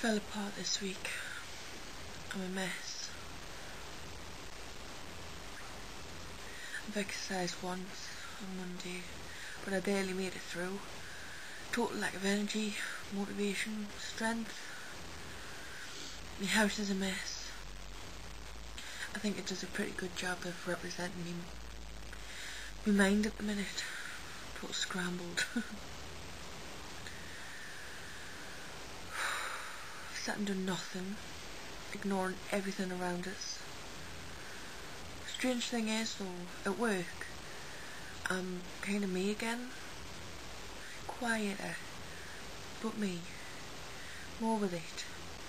fell apart this week. I'm a mess. I've exercised once on Monday, but I barely made it through. Total lack of energy, motivation, strength. My house is a mess. I think it does a pretty good job of representing me. My mind at the minute, total scrambled. I've sat and done nothing, ignoring everything around us. Strange thing is though, at work, I'm kind of me again. Quieter, but me. More with it.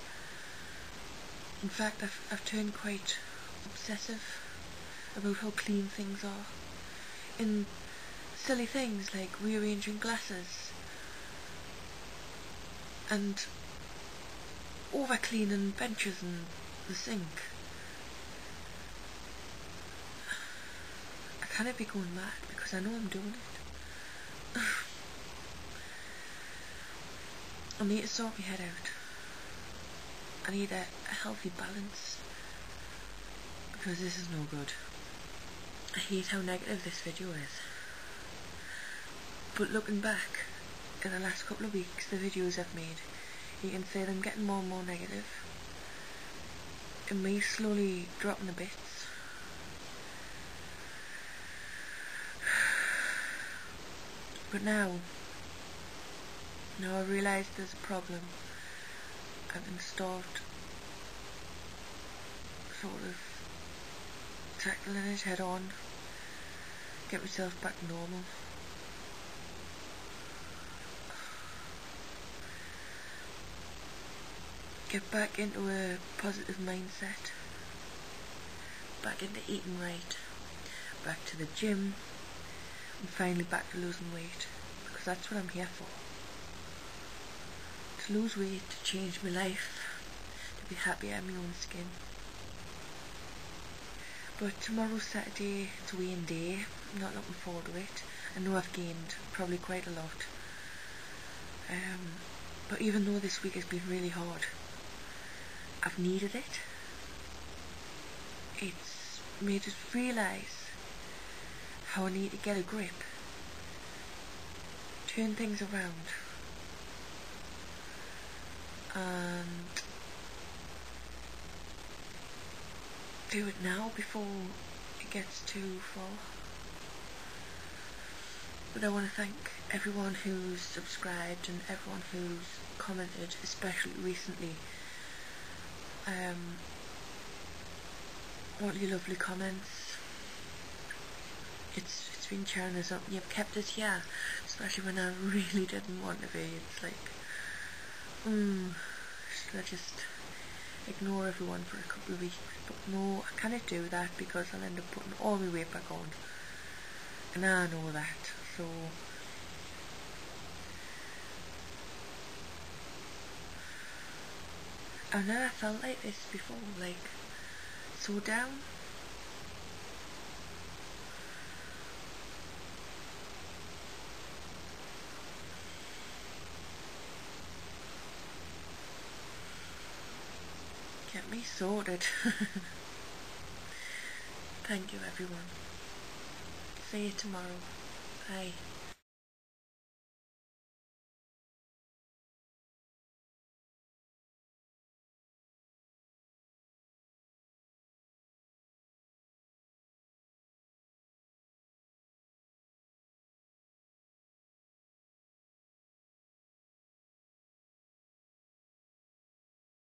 In fact, I've turned quite obsessive about how clean things are. In silly things like rearranging glasses and over cleaning benches and the sink. I can't be going mad because I know I'm doing it. I need to sort my head out. I need a healthy balance because this is no good. I hate how negative this video is. But looking back in the last couple of weeks, the videos I've made, you can see them getting more and more negative, and me slowly dropping the bits. But now I realise there's a problem. I can start sort of tackling it head on, get myself back to normal. Get back into a positive mindset, back into eating right, back to the gym, and finally back to losing weight, because that's what I'm here for. To lose weight, to change my life, to be happier in my own skin. But tomorrow's Saturday, it's a weighing day. I'm not looking forward to it. I know I've gained probably quite a lot. But even though this week has been really hard, I've needed it. It's made us realise how I need to get a grip, turn things around, and do it now before it gets too far. But I want to thank everyone who's subscribed and everyone who's commented, especially recently. All your lovely comments. It's been cheering us up. You've kept us here, especially when I really didn't want to be. It's like, should I just ignore everyone for a couple of weeks? But no, I cannot do that because I'll end up putting all my weight back on, and I know that. So I've never felt like this before, like so down. Get me sorted. Thank you everyone. See you tomorrow. Bye.